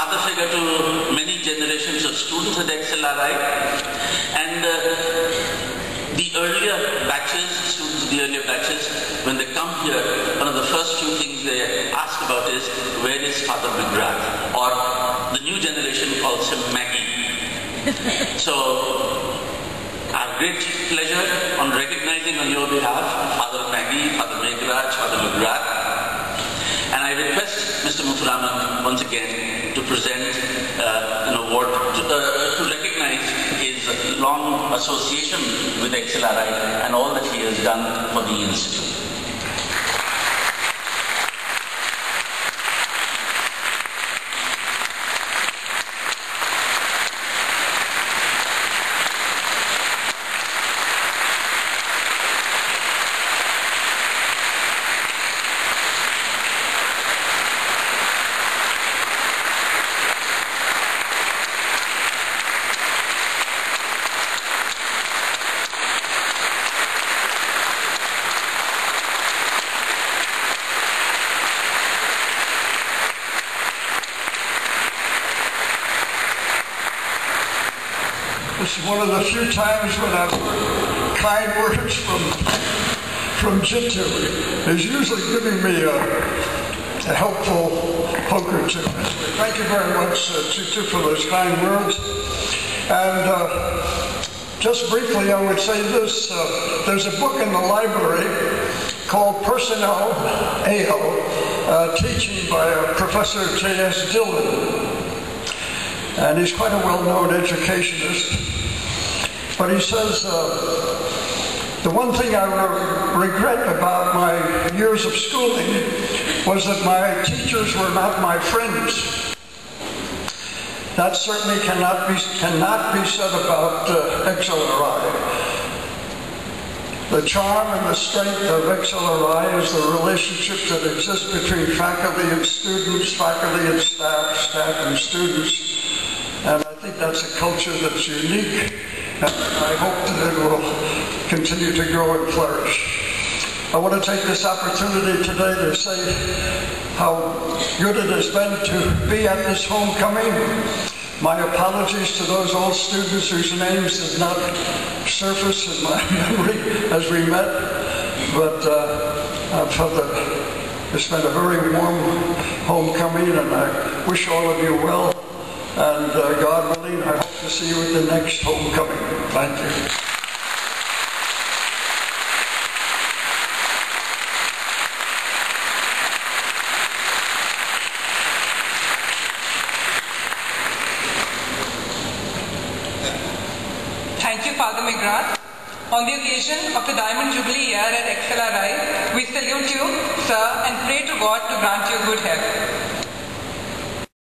father figure to many generations of students at XLRI, and the earlier batches, when they come here, one of the first few things they ask about is, where is Father McGrath? Or the new generation calls him Maggie. So, our great pleasure on recognizing on your behalf Father Maggie, Father Meghraj, Father McGrath. And I request Mr. Muthuraman once again to present an award to recognize his long association with XLRI and all that he has done for the Institute. This is one of the few times when I've heard kind words from Jitu. He's usually giving me a helpful poke or two. Thank you very much, Jitu, for those kind words. And just briefly, I would say this. There's a book in the library called Personnel AO, teaching by Professor J.S. Dillon. And he's quite a well-known educationist. But he says, the one thing I regret about my years of schooling was that my teachers were not my friends. That certainly cannot be said about XLRI. The charm and the strength of XLRI is the relationship that exists between faculty and students, faculty and staff, staff and students. And I think that's a culture that's unique, and I hope that it will continue to grow and flourish. I want to take this opportunity today to say how good it has been to be at this homecoming. My apologies to those old students whose names did not surface in my memory as we met, but I felt that it's been a very warm homecoming, and I wish all of you well. And God willing, I hope to see you at the next homecoming. Thank you. Thank you, Father McGrath. On the occasion of the Diamond Jubilee year at XLRI, we salute you, sir, and pray to God to grant you good health.